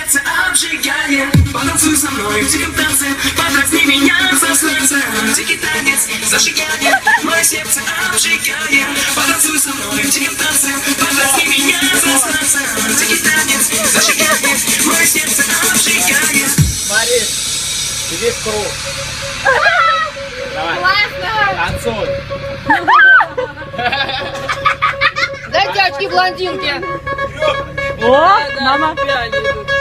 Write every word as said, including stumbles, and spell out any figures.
сердце обжигает. Потанцуй со мной в диком танце, подразни меня за солнце. Дикий танец зажигает, мое сердце обжигает. Потанцуй со мной в диком танце, подразни меня за солнце. Дикий танец зажигает, мое сердце обжигает. Смотри, иди в круг. Давай. Классно! Танцуй. Дайте очки блондинке. О, мама.